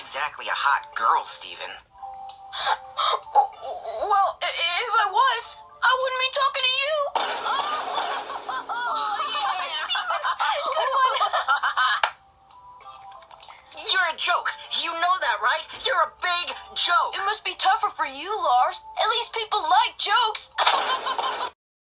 exactly a hot girl, Steven. Well, if I was, I wouldn't be talking to you. Oh, yeah. Steven, good one. You're a joke. You know that, right? You're a big joke. It must be tougher for you, Lars. At least people like jokes.